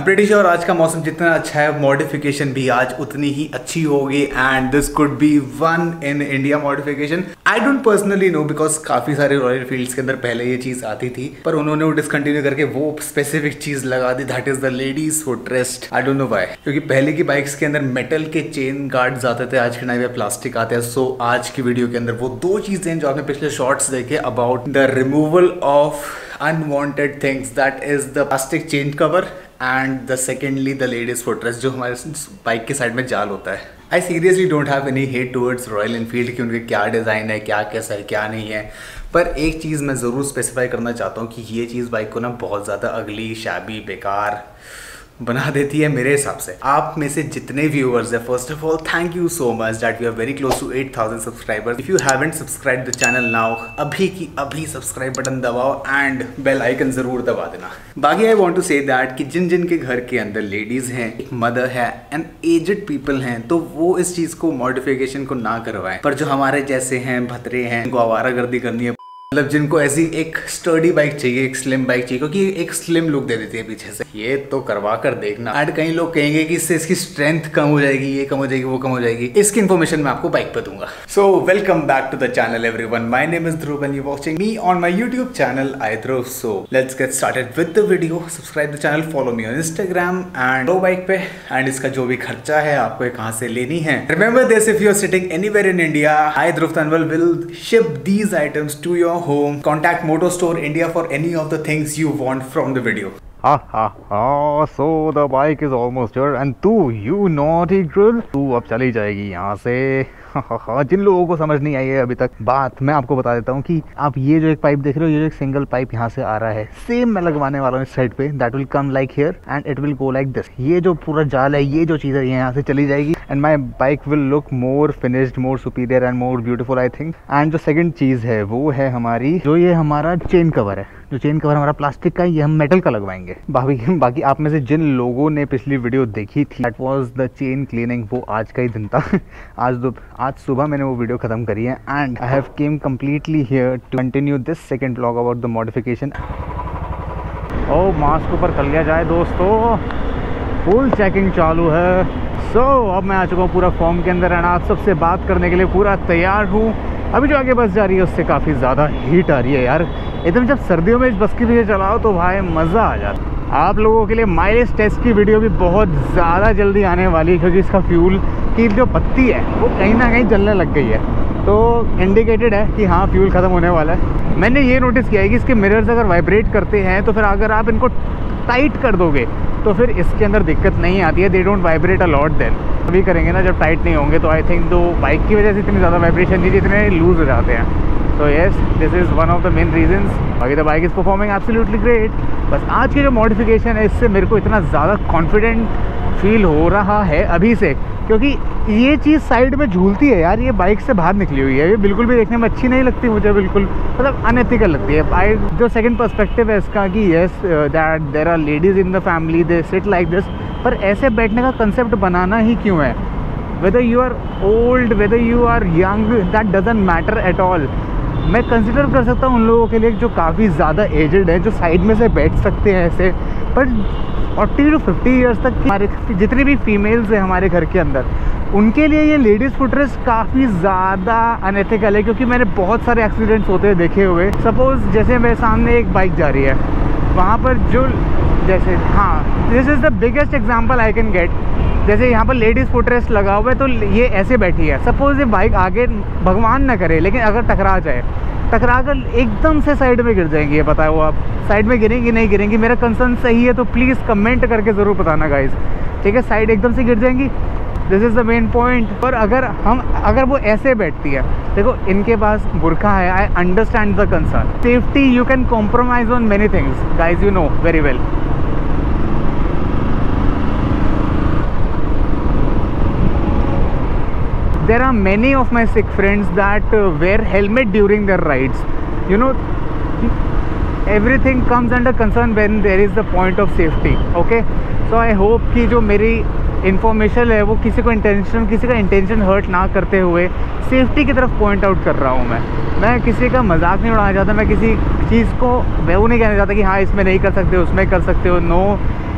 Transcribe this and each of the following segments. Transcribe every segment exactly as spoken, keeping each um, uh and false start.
Pretty sure आज का मौसम जितना अच्छा है मॉडिफिकेशन भी आज उतनी ही अच्छी होगी and this could be one in India modification. I don't personally know because काफी सारे रॉयल फील्ड्स के अंदर पहले ये चीज आती थी पर उन्होंने वो डिसकंटिन्यू करके वो स्पेसिफिक चीज लगा दी, that is the ladies footrest. I don't know why, क्योंकि पहले की बाइक्स के अंदर मेटल के चेन गार्ड्स आते थे, आज के टाइम पे प्लास्टिक आते हैं। सो so, आज की वीडियो के अंदर वो दो चीजें जो आपने पिछले शॉर्ट्स देखे about the removal of unwanted things, that is the plastic chain cover and the secondly the ladies footrest जो हमारे बाइक के साइड में जाल होता है। I seriously don't have any hate towards Royal Enfield कि उनके क्या डिज़ाइन है, क्या कैसा है, क्या नहीं है, पर एक चीज़ मैं ज़रूर स्पेसिफाई करना चाहता हूँ कि ये चीज़ बाइक को ना बहुत ज़्यादा अगली, शैबी, बेकार बना देती है मेरे हिसाब से। आप में से जितने व्यूअर्स है, first of all thank you so much that we are very close to eight thousand subscribers. If you haven't subscribe the channel now, अभी की अभी सब्सक्राइब बटन दबाओ एंड बेल आइकन जरूर दबा देना। बाकी I want to say that कि जिन जिन के घर के अंदर लेडीज हैं, एक मदर है एंड एजड पीपल हैं, तो वो इस चीज को मॉडिफिकेशन को ना करवाएं। पर जो हमारे जैसे हैं, भतरे हैं, उनको आवारागर्दी करनी है, मतलब जिनको ऐसी एक स्टर्डी बाइक चाहिए, एक स्लिम बाइक चाहिए क्योंकि एक स्लिम लुक दे देती है पीछे से, ये तो करवा कर देखना। एंड कई लोग कहेंगे कि इससे इसकी स्ट्रेंथ कम हो जाएगी, ये कम हो जाएगी, वो कम हो जाएगी। इसकी इन्फॉर्मेशन मैं आपको बाइक पे दूंगा। So welcome back to the channel everyone, my name is Dhruv and you watching me on my YouTube channel I Dhruv. So let's get started with the video. Subscribe the channel, follow me on Instagram and दो bike पे and इसका जो भी खर्चा है आपको कहाँ से लेनी है। Remember this, if you are sitting anywhere in India, I Dhruv Tanwal will ship these items to your home. Contact Motor Store India for any of the things you want from the video. Ha ha ha, so the bike is almost here and तू you naughty girl, तू अब चली जाएगी यहाँ से। जिन लोगों को समझ नहीं आई है अभी तक बात, मैं आपको बता देता हूँ कि आप ये जो एक पाइप देख रहे हो, ये जो एक सिंगल पाइप यहाँ से आ रहा है, सेम मैं लगवाने वाला हूँ इस साइड पे। That will come like here and it will go like this. ये जो पूरा जाल है, ये जो चीज़ है, ये यहाँ से चली जाएगी and my bike will look more finished, more superior and more beautiful I think. And जो सेकंड चीज़ है वो है हमारी, जो ये हमारा चेन कवर है, जो चेन कवर हमारा प्लास्टिक का है, ये हम मेटल का लगवाएंगे। बाकी बाकी आप में से जिन लोगों ने पिछली वीडियो देखी थी, that was the chain cleaning, वो आज का ही दिन था। आज दो आज सुबह मैंने वो वीडियो खत्म करी है and I have came completely here to continue this second vlog about the modification. ओ मास्क ऊपर कर लिया जाए दोस्तों, फुल चेकिंग चालू है। सो so, अब मैं आ चुका हूँ पूरा फॉर्म के अंदर एंड आप सबसे बात करने के लिए पूरा तैयार हूँ। अभी जो आगे बस जा रही है उससे काफ़ी ज़्यादा हीट आ रही है यार। एकदम जब सर्दियों में इस बस के पीछे चलाओ तो भाई मज़ा आ जाता है। आप लोगों के लिए माइलेज टेस्ट की वीडियो भी बहुत ज़्यादा जल्दी आने वाली है क्योंकि इसका फ्यूल की जो पत्ती है वो कहीं ना कहीं जलने लग गई है, तो इंडिकेटेड है कि हाँ फ्यूल ख़त्म होने वाला है। मैंने ये नोटिस किया है कि इसके मिरर्स अगर वाइब्रेट करते हैं तो फिर अगर आप इनको टाइट कर दोगे तो फिर इसके अंदर दिक्कत नहीं आती है। They don't vibrate a lot then. अभी करेंगे ना जब टाइट नहीं होंगे तो आई थिंक दो बाइक की वजह से इतनी ज़्यादा वाइब्रेशन नहीं, जितने लूज़ हो जाते हैं। So yes, this is one of the main reasons. बाकी the bike is performing absolutely great. बस आज की जो मॉडिफिकेशन है इससे मेरे को इतना ज़्यादा कॉन्फिडेंट फील हो रहा है अभी से, क्योंकि ये चीज़ साइड में झूलती है यार, ये बाइक से बाहर निकली हुई है, ये बिल्कुल भी देखने में अच्छी नहीं लगती मुझे, बिल्कुल मतलब अनएथिकल लगती है। आई जो सेकंड पर्सपेक्टिव है इसका कि yes that there are ladies in the family, they sit like this, पर ऐसे बैठने का कंसेप्ट बनाना ही क्यों है? Whether you are old, whether you are young, that doesn't matter at all. मैं कंसिडर कर सकता हूँ उन लोगों के लिए जो काफ़ी ज़्यादा एजड है, जो साइड में से बैठ सकते हैं ऐसे, पर फोर्टी टू फिफ्टी ईयर्स तक हमारे जितनी भी फीमेल्स हैं हमारे घर के अंदर, उनके लिए ये लेडीज़ फुटरेस्ट काफ़ी ज़्यादा अनएथिकल है। क्योंकि मैंने बहुत सारे एक्सीडेंट्स होते देखे हुए। सपोज़ जैसे मेरे सामने एक बाइक जा रही है, वहाँ पर जो जैसे हाँ this is the biggest example I can get. जैसे यहाँ पर लेडीज़ फुटरेस्ट लगा हुआ है तो ये ऐसे बैठी है। सपोज़ ये बाइक आगे भगवान ना करे लेकिन अगर टकरा जाए, टकरा कर एकदम से साइड में गिर जाएंगी, ये पता है वो आप साइड में गिरेंगी नहीं गिरेंगी, मेरा कंसर्न सही है तो प्लीज़ कमेंट करके ज़रूर बताना गाइस, ठीक है? साइड एकदम से गिर जाएंगी, this is the main point. और अगर हम अगर वो ऐसे बैठती है, देखो इनके पास बुरखा है, I understand the concern. Safety you can compromise on many things guys, you know very well. There are many of my Sikh friends that uh, wear helmet during their rides. You know, everything comes under concern when there is the point of safety. Okay, so I hope कि जो मेरी information है वो किसी को intention किसी का intention hurt ना करते हुए सेफ्टी की तरफ पॉइंट आउट कर रहा हूँ। मैं मैं किसी का मजाक नहीं उड़ाना चाहता, मैं किसी चीज़ को मैं वो नहीं कहना चाहता कि हाँ इसमें नहीं कर सकते उसमें कर सकते हो। नो,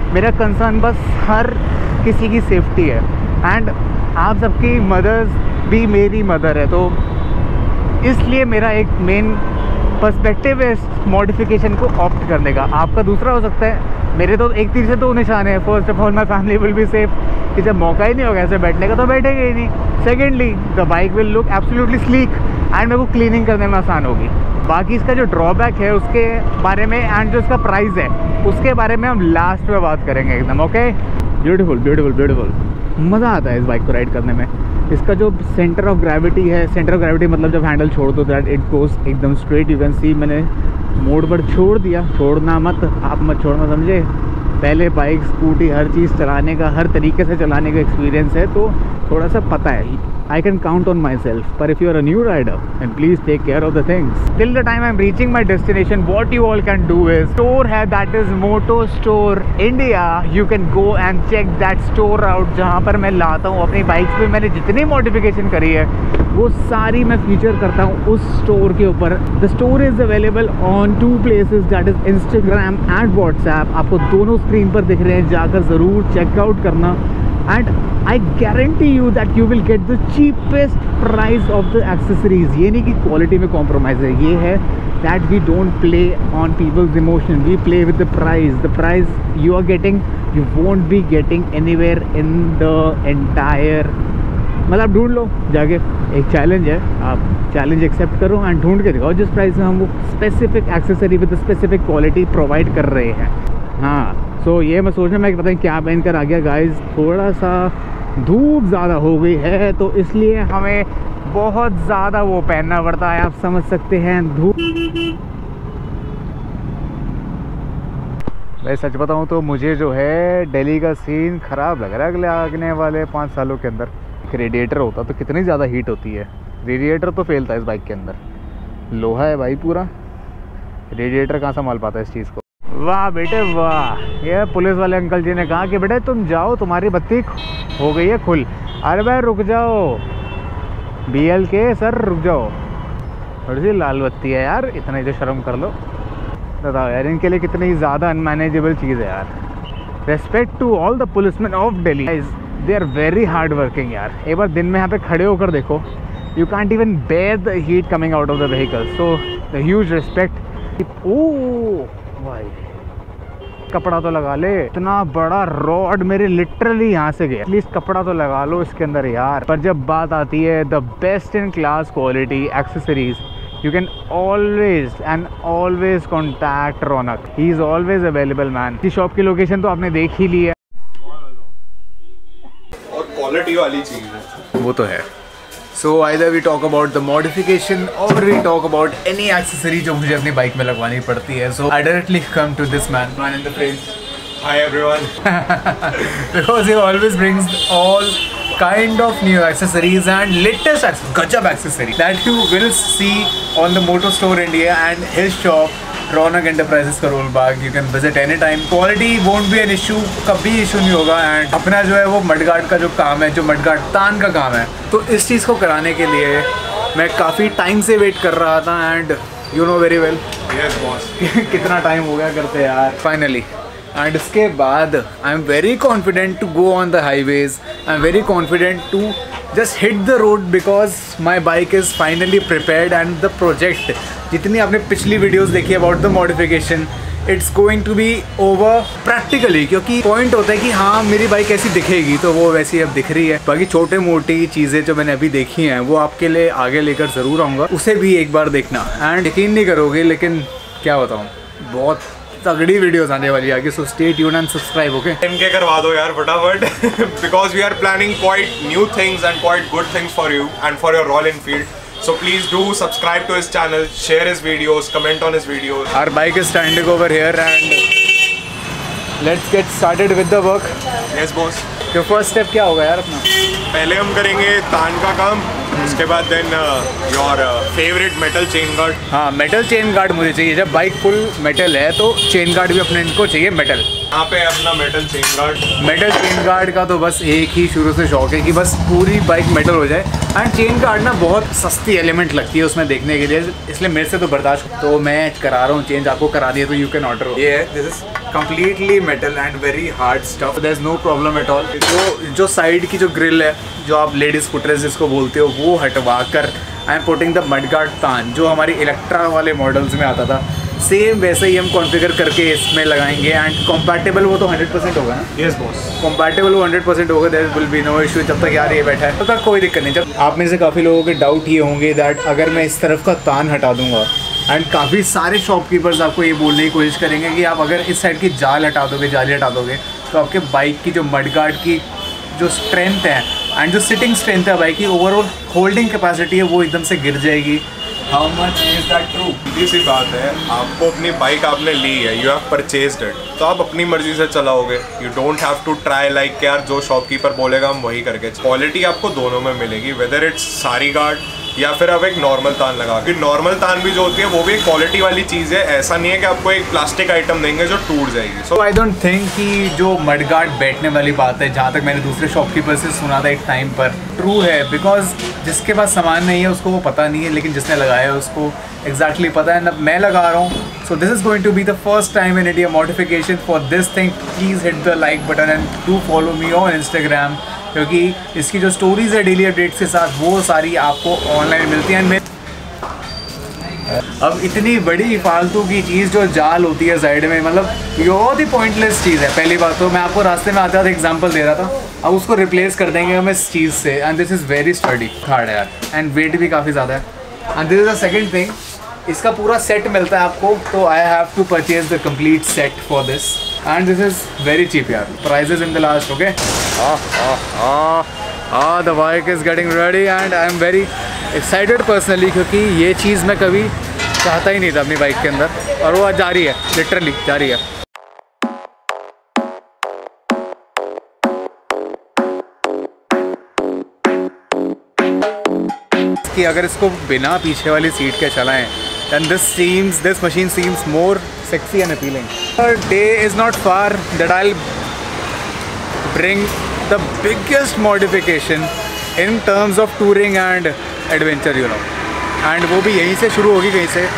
मेरा कंसर्न बस हर किसी की सेफ्टी है, एंड आप सबकी मदर्स भी मेरी मदर है, तो इसलिए मेरा एक मेन पर्सपेक्टिव है इस मॉडिफिकेशन को ऑप्ट करने का। आपका दूसरा हो सकता है। मेरे तो एक तीर से दो निशान है। First of all my family will be safe, कि जब मौका ही नहीं होगा ऐसे बैठने का तो बैठेंगे ही नहीं। Secondly the bike will look absolutely sleek and मेरे को क्लीनिंग करने में आसान होगी। बाकी इसका जो ड्रॉबैक है उसके बारे में एंड जो इसका प्राइस है उसके बारे में हम लास्ट में बात करेंगे एकदम। Okay, beautiful beautiful beautiful. मज़ा आता है इस बाइक को राइड करने में। इसका जो सेंटर ऑफ ग्रेविटी है, सेंटर ऑफ ग्रेविटी मतलब जब हैंडल छोड़ दो दैट इट गोस एकदम स्ट्रेट। यू कैन सी मैंने मोड पर छोड़ दिया, छोड़ना मत, आप मत छोड़ना, समझे। पहले बाइक स्कूटी हर चीज़ चलाने का, हर तरीके से चलाने का एक्सपीरियंस है, तो थोड़ा सा पता है। I can count on myself. But if you are a new rider, then please take care of the things. Till the time I'm reaching my destination, what you all can do is store है that is Moto Store India. You can go and check that store out जहाँ पर मैं लाता हूँ अपनी bikes पे। मैंने जितनी मॉडिफिकेशन करी है वो सारी मैं फीचर करता हूँ उस स्टोर के ऊपर। The store is available on two places, that is Instagram and WhatsApp. आपको दोनों स्क्रीन पर दिख रहे हैं, जाकर ज़रूर चेकआउट करना। And I guarantee you that you will get the cheapest price of the accessories. ये नहीं कि क्वालिटी में कॉम्प्रोमाइज़ है, ये है that we don't play on people's emotion, we play with the price. The price you are getting, you won't be getting anywhere in the entire, मतलब ढूंढ लो जाके। एक चैलेंज है, आप चैलेंज एक्सेप्ट करो एंड ढूंढ के दिखाओ जिस प्राइस में हम वो specific accessory with specific quality provide कर रहे हैं। हाँ, सो so, ये मैं सोचना मैं पता नहीं क्या पहन कर आ गया गाइस। थोड़ा सा धूप ज़्यादा हो गई है तो इसलिए हमें बहुत ज़्यादा वो पहनना पड़ता है, आप समझ सकते हैं। धूप, मैं सच बताऊं तो मुझे जो है दिल्ली का सीन ख़राब लग रहा है अगले आने वाले पाँच सालों के अंदर। रेडिएटर होता तो कितनी ज़्यादा हीट होती है। रेडिएटर तो फेल था इस बाइक के अंदर, लोहा है भाई पूरा, रेडिएटर कहाँ संभाल पाता है इस चीज़ को। वाह बेटे वाह, ये पुलिस वाले अंकल जी ने कहा कि बेटे तुम जाओ, तुम्हारी बत्ती हो गई है खुल। अरे भाई रुक जाओ, बी एल के सर रुक जाओ, थोड़ी सी लाल बत्ती है यार, इतना ही तो शर्म कर लो। बताओ यार, इनके लिए कितनी ज़्यादा अनमैनेजेबल चीज़ है यार। Respect to all the policeman of Delhi, they are very hard working यार। एक बार दिन में यहाँ पे खड़े होकर देखो, you can't even bear the heat coming out of the vehicle, so the huge respect. ओह भाई, कपड़ा तो लगा ले, इतना बड़ा रॉड मेरे लिटरली यहाँ से गया। एटलीस्ट कपड़ा तो लगा लो इसके अंदर यार। पर जब बात आती है the best in class quality accessories, you can always and always contact Raunak, he is always available man. इस शॉप की लोकेशन तो आपने देख ही ली है, और क्वालिटी वाली चीज़ है वो तो है। So either we talk about the modification or we talk about any accessory जो मुझे अपनी बाइक में लगवानी पड़ती है। So I directly come to this man, man in the frame. Hi everyone. Because he always brings all kind of new accessories and latest accessories, gajab accessory that you will see on the Moto Store India and his shop Raunak enterprises Karol Bagh. You can visit any time, quality won't be an issue, कभी issue नहीं होगा। And अपना जो है वो mudguard का जो काम है, जो मडगार्ड तान का काम है, तो इस चीज़ को कराने के लिए मैं काफ़ी टाइम से वेट कर रहा था and you know very well कितना टाइम हो गया करते यार फाइनली। एंड इसके बाद I am very confident to go on the highways, I am very confident to just hit the road because my bike is finally prepared and the project जितनी आपने पिछली वीडियोस देखी about the modification, it's going to be over practically. क्योंकि point होता है कि हाँ मेरी बाइक ऐसी दिखेगी तो वो वैसी अब दिख रही है। बाकी छोटे मोटी चीज़ें जो मैंने अभी देखी हैं वो आपके लिए आगे लेकर ज़रूर आऊँगा, उसे भी एक बार देखना। एंड यकीन नहीं करोगे लेकिन क्या बताऊँ, बहुत तगड़ी वीडियोस आने वाली आगे। So stay tuned and subscribe. Okay, इनके करवा दो यार फटाफट, because we are planning quite new things and quite good things for you and for your Royal Enfield. So please do subscribe to his channel, share his videos, comment on his videos. Our bike is standing over here and let's get started with the work. Yes boss. तो first step क्या होगा यार अपना? पहले हम करेंगे तान का काम, उसके बाद then uh, your uh, favorite metal chain guard. हाँ, metal chain guard मुझे चाहिए। जब बाइक फुल मेटल है तो चेन गार्ड भी अपने इनको चाहिए मेटल। यहाँ पे अपना metal chain guard. Metal chain guard का तो बस एक ही शुरू से शौक है कि बस पूरी बाइक मेटल हो जाए। एंड चेन गार्ड ना बहुत सस्ती एलिमेंट लगती है उसमें देखने के लिए, इसलिए मेरे से तो बर्दाश्त, तो मैं करा रहा हूँ चेंज। आपको करा दिया तो यू कैन ऑर्डर। ये है, this is completely metal and very hard stuff, there is no problem at all. जो जो साइड की जो ग्रिल है, जो आप लेडीज फुटरेस्ट जिसको बोलते हो, वो हटवा कर I am putting the mudguard तान, जो हमारी इलेक्ट्रा वाले मॉडल्स में आता था, सेम वैसे ही हम कॉन्फ़िगर करके इसमें लगाएंगे। एंड कंपैटिबल वो तो हंड्रेड परसेंट होगा ना? यस बॉस, कंपैटिबल वो हंड्रेड परसेंट होगा, there will be no issue. जब तक यार ये बैठा है तब तक कोई दिक्कत नहीं। जब आप में से काफ़ी लोगों के डाउट ये होंगे दैट अगर मैं इस तरफ का तान हटा दूंगा, एंड काफ़ी सारे शॉपकीपर्स आपको ये बोलने की कोशिश करेंगे कि आप अगर इस साइड की जाल हटा दोगे, जाली हटा दोगे, तो आपके बाइक की जो मडगार्ड की जो स्ट्रेंथ है एंड जो सिटिंग स्ट्रेंथ है बाइक की, ओवरऑल होल्डिंग कैपेसिटी है, वो एकदम से गिर जाएगी। How much is that true? सीधी सी बात है, आपको अपनी बाइक आपने ली है, यू हैव परचेज्ड इट, तो आप अपनी मर्जी से चलाओगे। You don't have to try like यार जो शॉपकीपर बोलेगा हम वही करके। क्वालिटी आपको दोनों में मिलेगी, वेदर इट्स सारी गार्ड या फिर आप एक नॉर्मल तान लगा के। नॉर्मल तान भी जो होती है वो भी एक क्वालिटी वाली चीज़ है, ऐसा नहीं है कि आपको एक प्लास्टिक आइटम देंगे जो टूट जाएगी। सो आई डोंट थिंक कि जो मडगार्ड बैठने वाली बात है, जहाँ तक मैंने दूसरे शॉपकीपर से सुना था एक टाइम पर, ट्रू है। बिकॉज जिसके पास सामान नहीं है उसको वो पता नहीं है, लेकिन जिसने लगाया है उसको एग्जैक्टली exactly पता है। मैं लगा रहा हूँ, so this is going to be the first time in India modification for this thing. Please hit the like button and do follow me on Instagram, क्योंकि इसकी जो स्टोरीज है डेली अपडेट्स के साथ, वो सारी आपको ऑनलाइन मिलती हैं। अब इतनी बड़ी फालतू की चीज़ जो जाल होती है साइड में, मतलब ये बहुत ही पॉइंटलेस चीज़ है। पहली बात तो मैं आपको रास्ते में आते आते एग्जांपल दे रहा था, अब उसको रिप्लेस कर देंगे हम इस चीज़ से। And this is very sturdy hard है यार, एंड वेट भी काफ़ी ज़्यादा है। And this is the second thing, इसका पूरा सेट मिलता है आपको, तो I have to purchase the complete set for this, and this is very cheap यार, prices in the last. Okay, हाँ, the bike is getting ready and I am very excited personally, क्योंकि ये चीज़ मैं कभी चाहता ही नहीं था अपनी बाइक के अंदर, और वो आज जा रही है, लिटरली जा रही है। कि अगर इसको बिना पीछे वाली सीट के चलाएं, then this seems, this machine seems more sexy and appealing. Our day is not far that I'll bring the biggest modification in terms of touring and adventure, you know. And वो भी यहीं से शुरू होगी, कहीं से।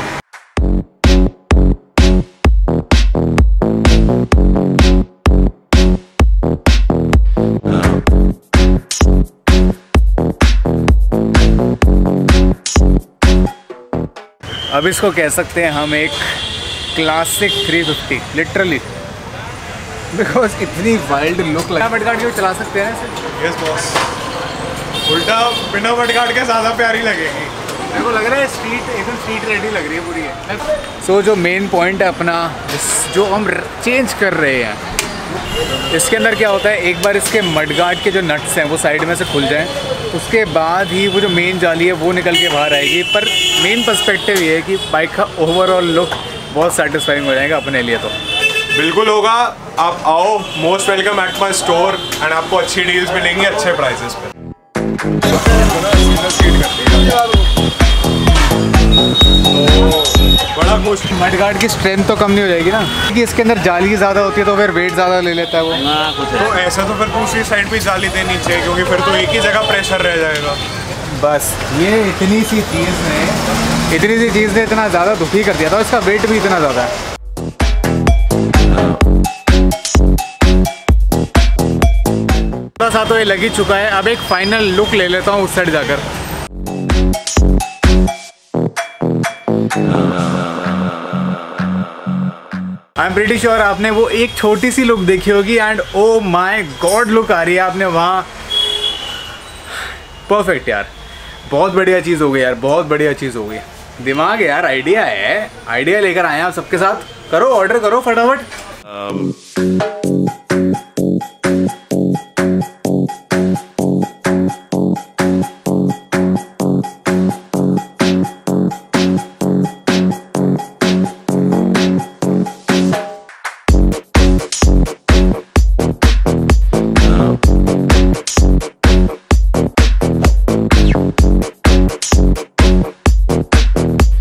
अब इसको कह सकते हैं हम एक classic three fifty, literally, because इतनी वाइल्ड लुक लगा। मडगार्ड के चला सकते हैं इसे? यस बॉस, उल्टा बिना मडगार्ड के ज़्यादा प्यारी लगेगी। मेरे को लग रहा है स्ट्रीट एकदम स्ट्रीट रेडी लग रही है पूरी है। सो so, जो मेन पॉइंट है अपना, जो हम चेंज कर रहे हैं, इसके अंदर क्या होता है, एक बार इसके मडगार्ड के जो नट्स हैं वो साइड में से खुल जाएं, उसके बाद ही वो जो मेन जाली है वो निकल के बाहर आएगी। पर मेन पर्सपेक्टिव ये है कि बाइक का ओवरऑल लुक बहुत सेटिस्फाइंग हो जाएगा अपने लिए। तो बिल्कुल होगा, आप आओ, most welcome at my store, and आपको अच्छी डील्स मिलेंगी अच्छे प्राइसेस पे। बड़ा खुश। मडगार्ड की स्ट्रेंथ तो कम नहीं हो जाएगी ना, क्योंकि इसके अंदर जाली ज़्यादा होती है, तो फिर वेट ज़्यादा ले लेता है वो। तो ऐसा तो फिर दूसरी साइड भी जाली देनी चाहिए, क्योंकि फिर तो एक ही जगह प्रेशर रह जाएगा। बस ये इतनी सी चीज़ ने इतनी सी चीज़ ने इतना ज़्यादा दुखी कर दिया था, इसका वेट भी इतना ज़्यादा है। थोड़ा सा तो ये लग ही चुका है, अब एक फाइनल लुक ले लेता हूँ उस साइड जाकर। आई एम प्रीटी श्योर आपने वो एक छोटी सी लुक देखी होगी, and oh my god look आ रही है आपने वहाँ। परफेक्ट यार, बहुत बढ़िया चीज़ हो गई यार, बहुत बढ़िया चीज़ हो गई। दिमाग है यार, आइडिया है, आइडिया लेकर आए हैं आप सबके साथ। करो ऑर्डर करो फटाफट। um...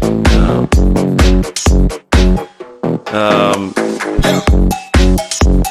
Um,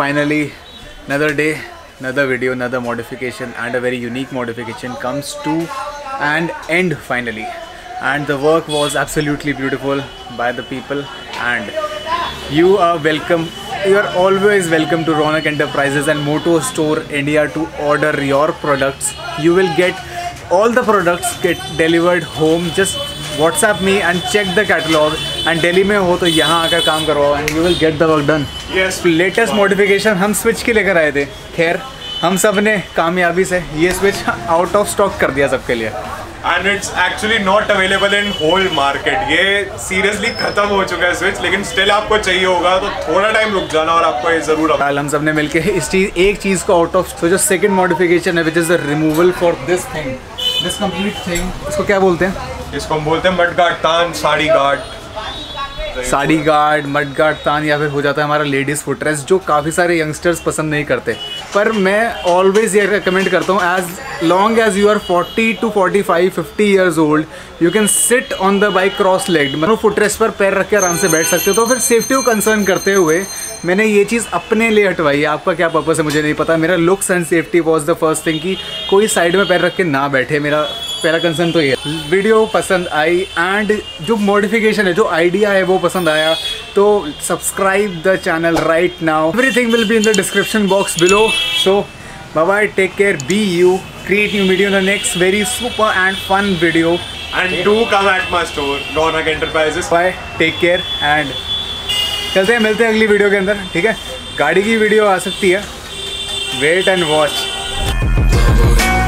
finally another day, another video, another modification, and a very unique modification comes to an end finally. And the work was absolutely beautiful by the people, and you are welcome. You are always welcome to Ronak Enterprises and Moto Store India to order your products. You will get all the products get delivered home. Just WhatsApp me and check the catalog. And Delhi में हो तो यहाँ आकर काम करवाओ and you will get the work done. Yes. Latest modification हम switch की लेकर आए थे. खैर हम सब ने कामयाबी से ये switch out of stock कर दिया सबके लिए. And it's actually not available in whole market. ये seriously खत्म हो चुका है switch, लेकिन still आपको चाहिए होगा तो थोड़ा टाइम रुक जाना और आपको ये जरूर. कल हम सब ने मिलके इस चीज एक चीज को out of तो जो second modification है which is the removal for this thing, this complete thing. इसको क्या बोलते हैं? इसको हम बोलते हैं मडगार्ड तान, sari guard, sari guard, mud guard तान, या फिर हो जाता है हमारा लेडीज़ फुटरेस्ट, जो काफ़ी सारे यंगस्टर्स पसंद नहीं करते. पर मैं ऑलवेज ये रिकमेंड करता हूँ, as long as you are forty two forty five fifty years old, you can sit on the bike cross legged, मतलब फुटरेस्ट पर पैर रख के आराम से बैठ सकते हो. तो फिर सेफ्टी को कंसर्न करते हुए मैंने ये चीज़ अपने लिए हटवाई है. आपका क्या पर्पस है मुझे नहीं पता. मेरा looks and safety was the first thing, कि कोई साइड में पैर रख के ना बैठे. मेरा पहला कंसर्न तो ये है. वीडियो पसंद आई एंड जो मॉडिफिकेशन है, जो आइडिया है वो पसंद आया, तो subscribe the channel right now. Everything will be in the description box below. So bye bye, take care, be you, create new video in the next very super and fun video. And do come at my store, Ronak Enterprises. Bye, take care and चलते हैं, मिलते हैं अगली video के अंदर. ठीक है, गाड़ी की वीडियो आ सकती है, वेट एंड वॉच.